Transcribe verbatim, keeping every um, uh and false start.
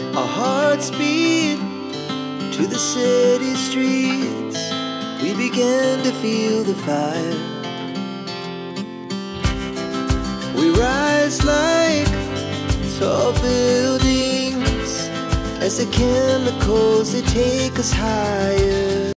Our hearts beat to the city streets. We began to feel the fire. We rise like tall buildings as the chemicals, they take us higher.